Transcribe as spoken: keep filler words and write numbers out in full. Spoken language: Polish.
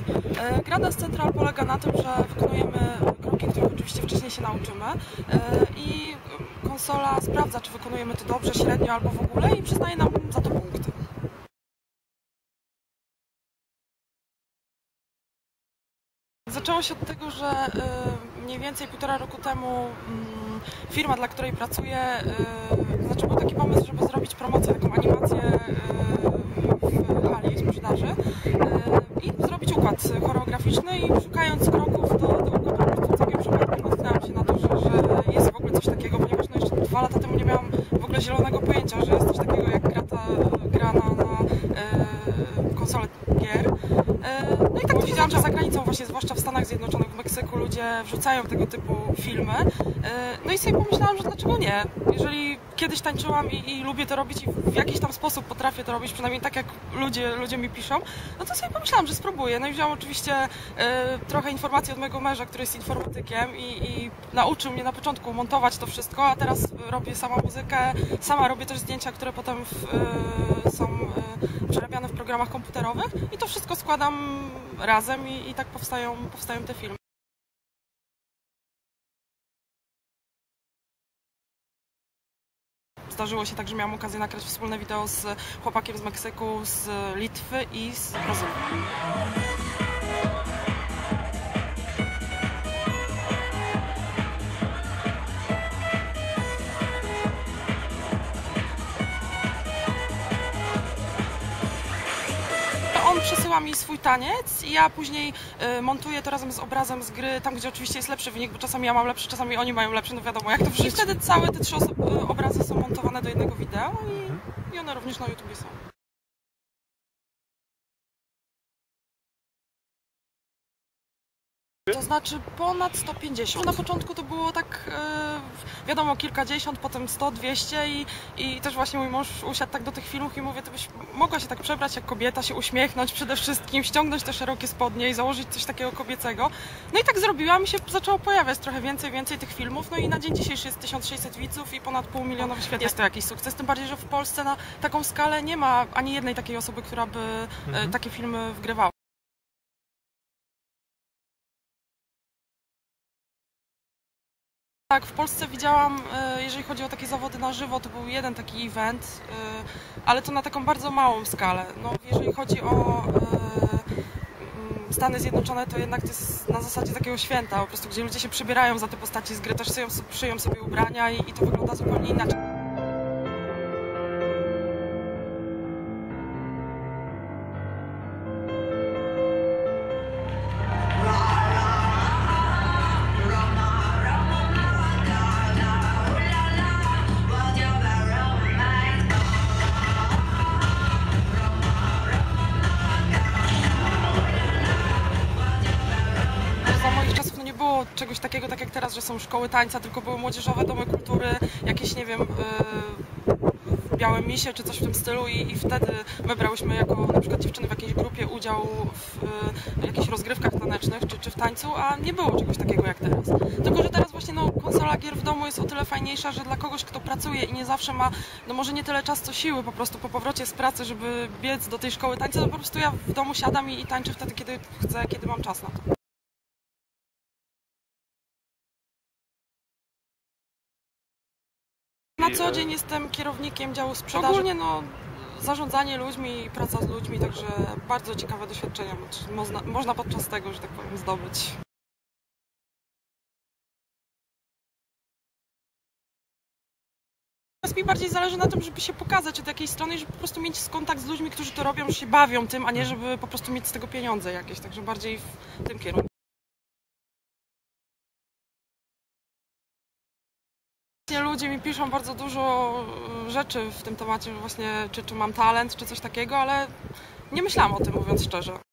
Okej. Okay. Gra Dance Central polega na tym, że wykonujemy kroki, których oczywiście wcześniej się nauczymy i konsola sprawdza, czy wykonujemy to dobrze, średnio albo w ogóle i przyznaje nam za to punkty. Zaczęło się od tego, że mniej więcej półtora roku temu firma, dla której pracuję, znaczy był taki pomysł, żeby zrobić promocję, taką animację w hali sprzedaży i zrobić układ choreograficzny i szukając kroków do, do układu po prostu całkiem przypadkiem natknęłam się na to, że, że jest w ogóle coś takiego, ponieważ no jeszcze dwa lata temu nie miałam w ogóle zielonego pojęcia, że jest coś takiego jak gra, ta, gra na, na e, konsolę gier. E, no i tak to widziałam, że za granicą, właśnie zwłaszcza w Stanach Zjednoczonych, w Meksyku, ludzie wrzucają tego typu filmy. E, no i sobie pomyślałam, że dlaczego nie? Jeżeli kiedyś tańczyłam i, i lubię to robić i w jakiś tam sposób potrafię to robić, przynajmniej tak jak ludzie, ludzie mi piszą, no to sobie pomyślałam, że spróbuję. No i wziąłam oczywiście e, trochę informacji od mojego męża, który jest informatykiem i, i nauczył mnie na początku montować to wszystko, a teraz robię sama muzykę, sama robię też zdjęcia, które potem w, e, są e, przerabiane w programach komputerowych i to wszystko składam razem i, i tak powstają, powstają te filmy. Zdarzyło się tak, że miałam okazję nagrać wspólne wideo z chłopakiem z Meksyku, z Litwy i z Brazylii. On przesyła mi swój taniec i ja później y, montuję to razem z obrazem z gry, tam gdzie oczywiście jest lepszy wynik, bo czasami ja mam lepszy, czasami oni mają lepszy, no wiadomo jak to w życiu. I wtedy całe te trzy osoby, y, obrazy są montowane do jednego wideo i, i one również na YouTubie są. To znaczy ponad sto pięćdziesiąt. Na początku to było tak, yy, wiadomo, kilkadziesiąt, potem sto, dwieście i, i też właśnie mój mąż usiadł tak do tych filmów i mówię, ty byś mogła się tak przebrać jak kobieta, się uśmiechnąć przede wszystkim, ściągnąć te szerokie spodnie i założyć coś takiego kobiecego. No i tak zrobiłam i się zaczęło pojawiać trochę więcej, więcej tych filmów. No i na dzień dzisiejszy jest tysiąc sześćset widzów i ponad pół miliona wyświetleń. Jest to jakiś sukces, tym bardziej, że w Polsce na taką skalę nie ma ani jednej takiej osoby, która by mhm. takie filmy wgrywała. Tak, w Polsce widziałam, jeżeli chodzi o takie zawody na żywo, to był jeden taki event, ale to na taką bardzo małą skalę. No, jeżeli chodzi o Stany Zjednoczone, to jednak to jest na zasadzie takiego święta, po prostu, gdzie ludzie się przybierają za te postaci z gry, też szyją, szyją sobie ubrania i, i to wygląda zupełnie inaczej. Czegoś takiego, tak jak teraz, że są szkoły tańca, tylko były młodzieżowe domy kultury, jakieś, nie wiem, yy, białe misie czy coś w tym stylu i, i wtedy my brałyśmy jako na przykład dziewczyny w jakiejś grupie udział w yy, jakichś rozgrywkach tanecznych czy, czy w tańcu, a nie było czegoś takiego jak teraz. Tylko że teraz właśnie no, konsola gier w domu jest o tyle fajniejsza, że dla kogoś, kto pracuje i nie zawsze ma, no może nie tyle czas co siły po prostu po powrocie z pracy, żeby biec do tej szkoły tańca, to po prostu ja w domu siadam i, i tańczę wtedy, kiedy chcę, kiedy mam czas na to. Na co dzień jestem kierownikiem działu sprzedaży. Ogólnie no, zarządzanie ludźmi, praca z ludźmi, także bardzo ciekawe doświadczenia można, można podczas tego, że tak powiem, zdobyć. Teraz mi bardziej zależy na tym, żeby się pokazać od jakiejś strony i żeby po prostu mieć kontakt z ludźmi, którzy to robią, że się bawią tym, a nie żeby po prostu mieć z tego pieniądze jakieś, także bardziej w tym kierunku. Ludzie mi piszą bardzo dużo rzeczy w tym temacie, właśnie czy, czy mam talent, czy coś takiego, ale nie myślałam o tym, mówiąc szczerze.